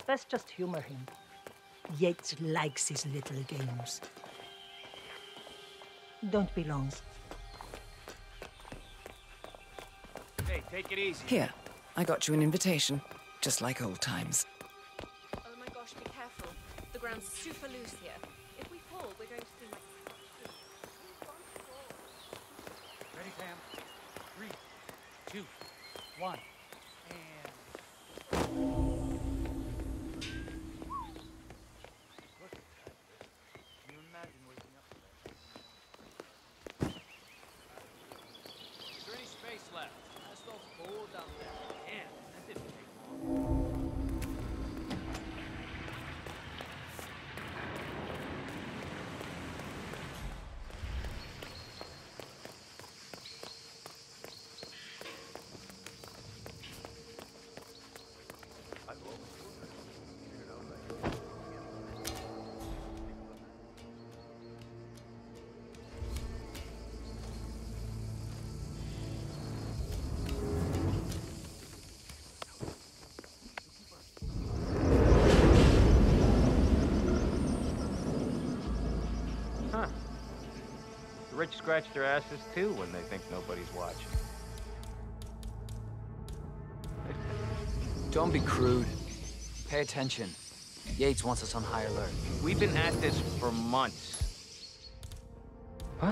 Let's just humor him. Yates likes his little games. Don't be long. Hey, take it easy. Here, I got you an invitation, just like old times. Oh my gosh, be careful. The ground's super loose here. If we fall, we're going to seem like... Ready, Pam? 3, 2, 1, and... Look at that. Can you imagine waking up to that? Is there any space left? That's so cold down there. Damn, that didn't take long. The rich scratch their asses too when they think nobody's watching. Don't be crude. Pay attention. Yates wants us on high alert. We've been at this for months. Huh?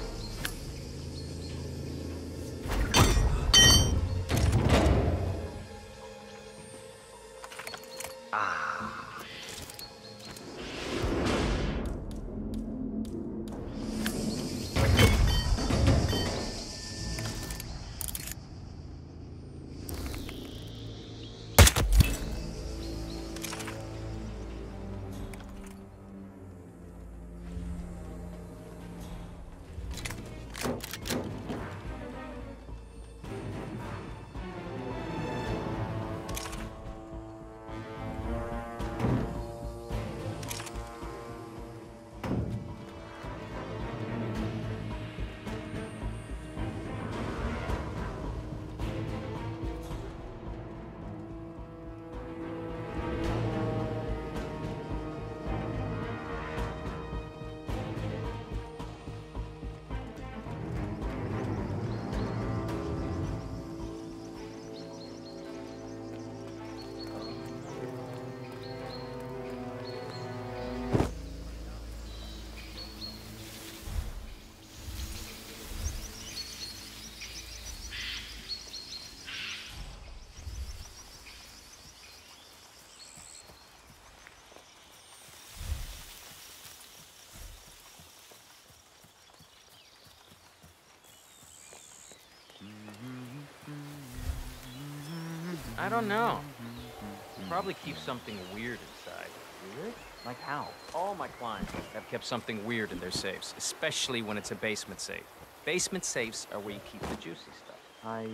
I don't know. Probably keep something weird inside. Weird? Like how? All my clients have kept something weird in their safes, especially when it's a basement safe. Basement safes are where you keep the juicy stuff. Hey,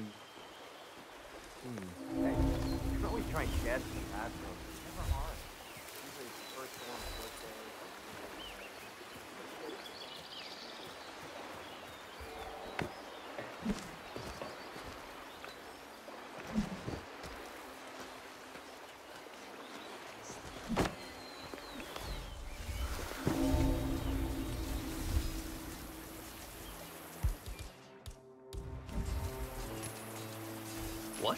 You can always try shad some bathroom. Never hard. Usually it's the first one, first day. what?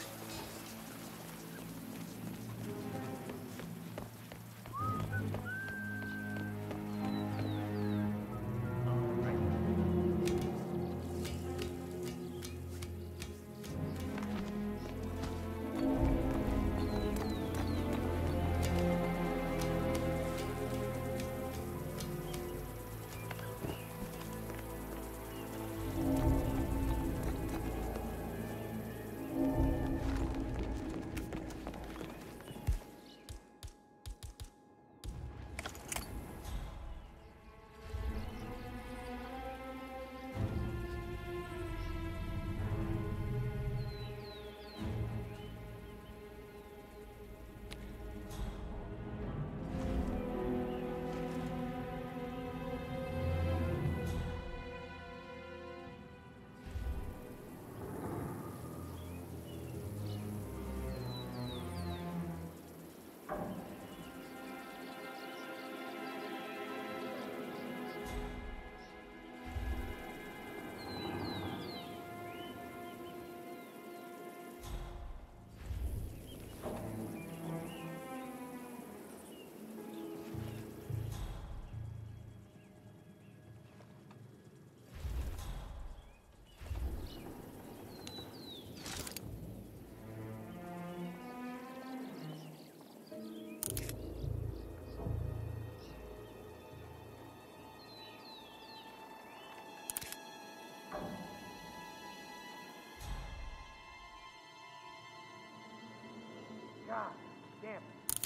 God damn it.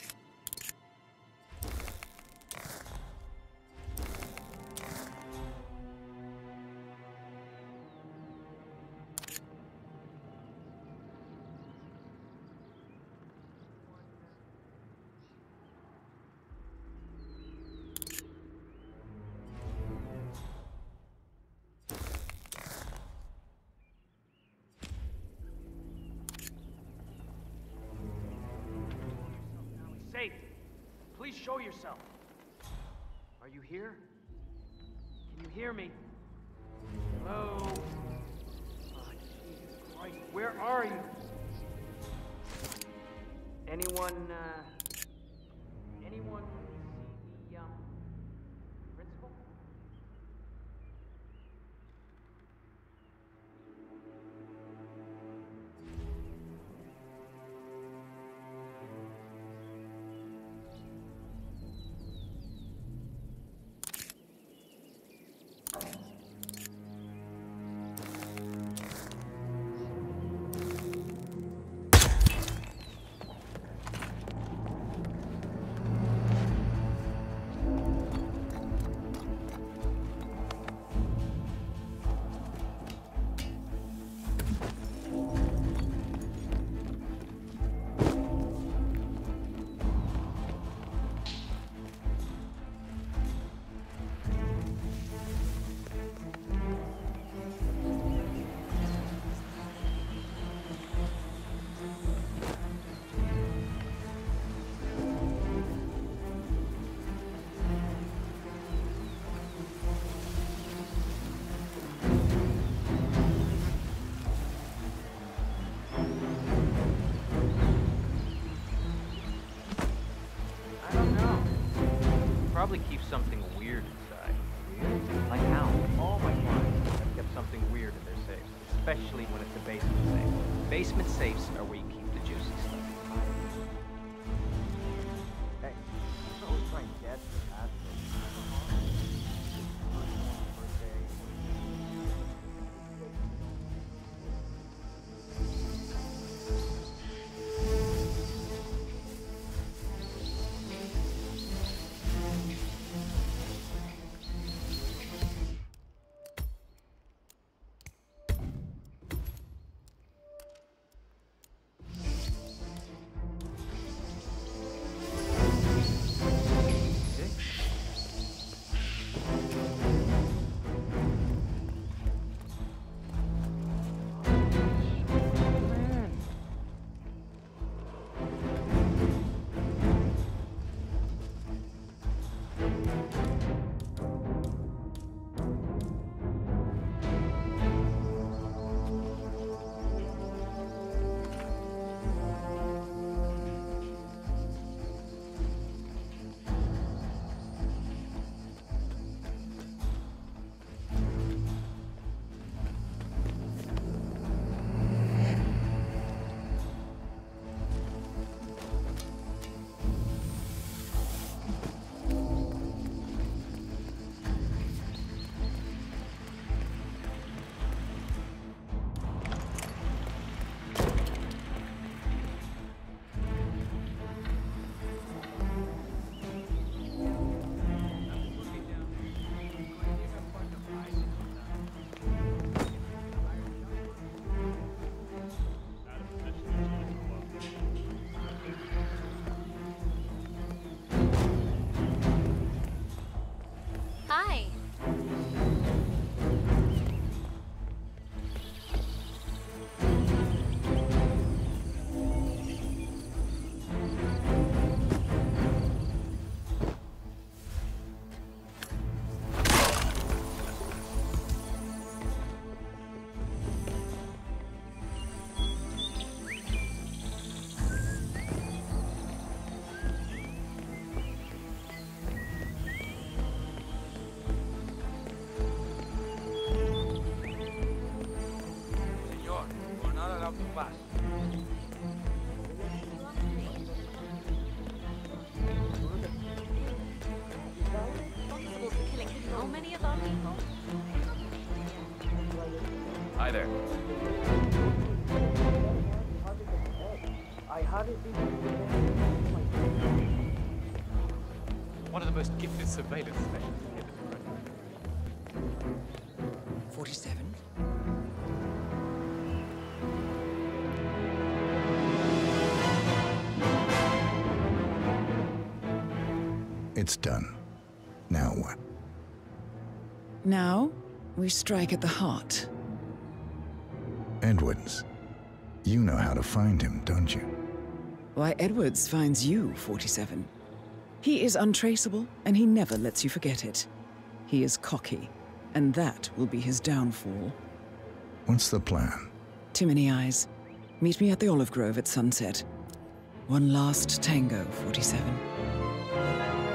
Safe. Please show yourself. Are you here? Can you hear me? Hello? Oh, Jesus Christ, where are you? Anyone see the, principal? Probably keep something weird inside. Weird? Like how? All my clients have kept something weird in their safes, especially when it's a basement safe. Basement safes are where you keep the juicy stuff. Hey, I'm always playing dead for the past One of the most gifted surveillance specialists here. 47. It's done. Now what? Now, we strike at the heart. Edwards. You know how to find him, don't you? Why, Edwards finds you, 47. He is untraceable, and he never lets you forget it. He is cocky, and that will be his downfall. What's the plan? Too many eyes. Meet me at the Olive Grove at sunset. One last tango, 47.